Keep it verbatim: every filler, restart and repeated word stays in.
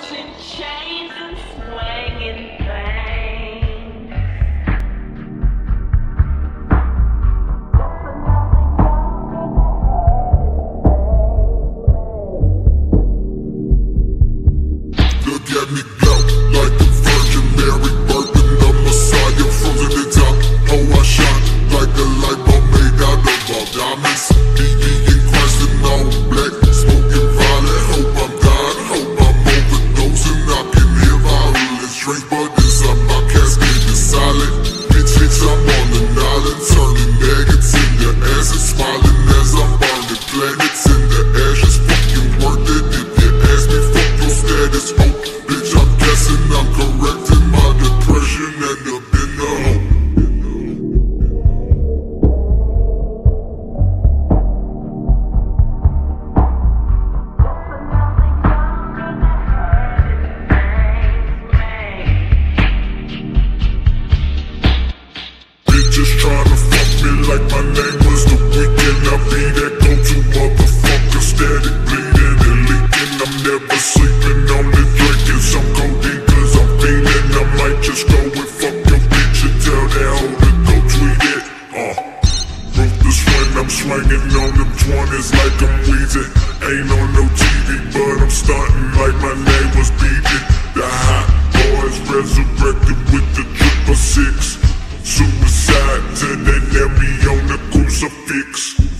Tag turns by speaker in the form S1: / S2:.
S1: in chains and swinging things.
S2: Look at me glow like the Virgin Mary, birthing the Messiah, frozen in time. Oh, I shine like a light bulb made out of all diamonds. D D in Christ and all black, smoking violet. Hope I'm dying, hope I'm overdosing. I can hear violence drink, but inside my casket is silent. Bitch, bitch, I'm on an island, turning maggots into acid, smiling as I'm burning planets in the ashes. Fucking worth it if you ask me. Fuck your status, oh, bitch, I'm guessing I'm correcting my depression and up in the hole. Bitches tryna fuck me like my name was The Weeknd. I be that go-to motherfucker, static bleeding and leaking. I'm never sleeping on the drinking some codeine cause I'm feeling. I might just go and fuck your bitch and tell that hoe to go tweet it. Uh, wrote this when I'm swinging on them twenties like I'm Weezy. Ain't on no T V but I'm starting like my name was B B. The hot boys resurrected with the triple six. Suicide till they nail me on the crucifix.